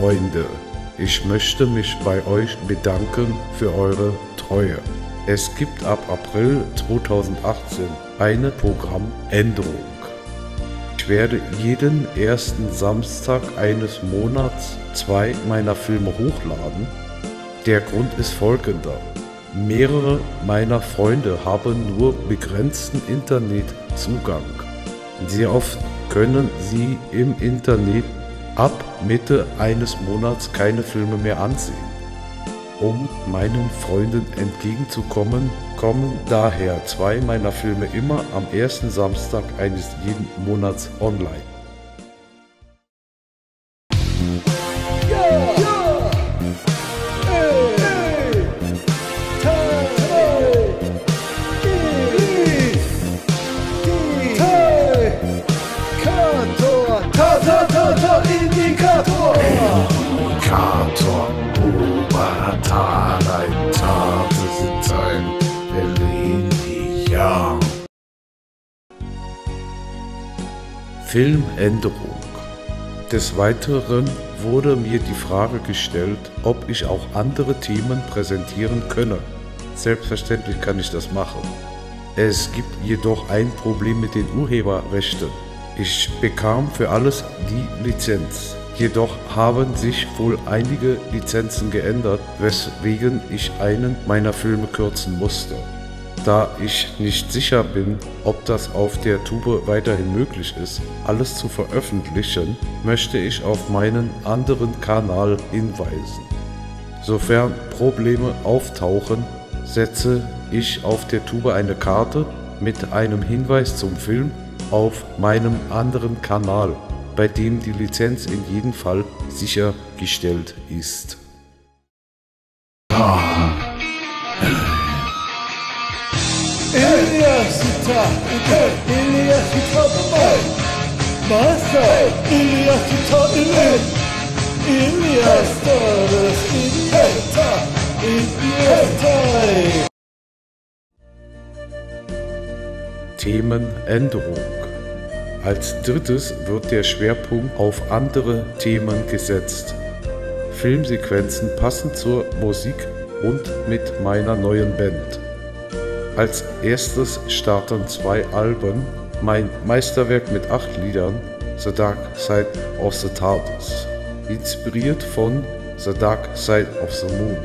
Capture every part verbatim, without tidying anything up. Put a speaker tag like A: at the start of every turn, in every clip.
A: Freunde, ich möchte mich bei euch bedanken für eure Treue. Es gibt ab April zweitausendachtzehn eine Programmänderung. Ich werde jeden ersten Samstag eines Monats zwei meiner Filme hochladen. Der Grund ist folgender. Mehrere meiner Freunde haben nur begrenzten Internetzugang. Sehr oft können sie im Internet ab Mitte eines Monats keine Filme mehr ansehen. Um meinen Freunden entgegenzukommen, kommen daher zwei meiner Filme immer am ersten Samstag eines jeden Monats online.
B: Indikator, Obertal, ein Tat, es ist ein Linear.
A: Filmänderung. Des Weiteren wurde mir die Frage gestellt, ob ich auch andere Themen präsentieren könne. Selbstverständlich kann ich das machen. Es gibt jedoch ein Problem mit den Urheberrechten. Ich bekam für alles die Lizenz. Jedoch haben sich wohl einige Lizenzen geändert, weswegen ich einen meiner Filme kürzen musste. Da ich nicht sicher bin, ob das auf der Tube weiterhin möglich ist, alles zu veröffentlichen, möchte ich auf meinen anderen Kanal hinweisen. Sofern Probleme auftauchen, setze ich auf der Tube eine Karte mit einem Hinweis zum Film auf meinem anderen Kanal, bei dem die Lizenz in jedem Fall sichergestellt ist. Themenänderung. Als drittes wird der Schwerpunkt auf andere Themen gesetzt. Filmsequenzen passend zur Musik und mit meiner neuen Band. Als erstes starten zwei Alben, mein Meisterwerk mit acht Liedern, The Dark Side of the TARDIS, inspiriert von The Dark Side of the Moon.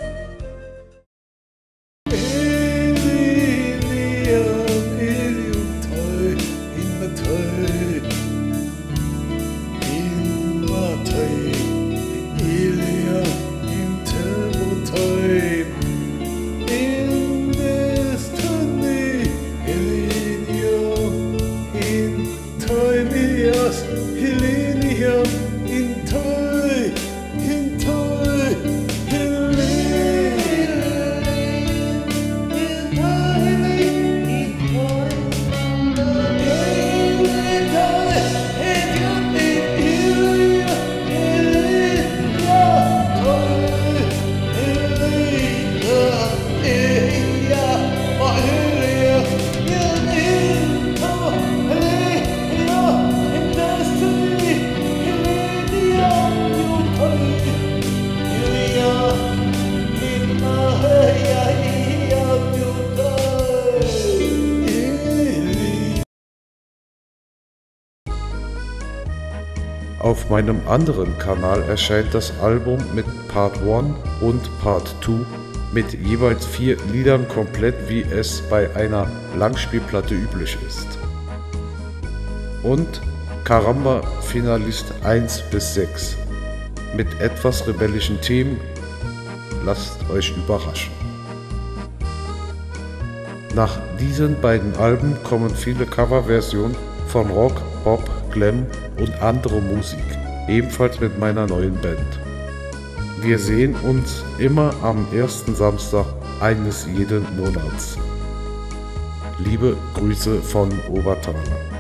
A: Auf meinem anderen Kanal erscheint das Album mit Part eins und Part zwei mit jeweils vier Liedern komplett, wie es bei einer Langspielplatte üblich ist. Und Caramba Finalist eins bis sechs mit etwas rebellischen Themen. Lasst euch überraschen. Nach diesen beiden Alben kommen viele Coverversionen von Rock, Pop, Glam und andere Musik, ebenfalls mit meiner neuen Band. Wir sehen uns immer am ersten Samstag eines jeden Monats. Liebe Grüße von Obertaler.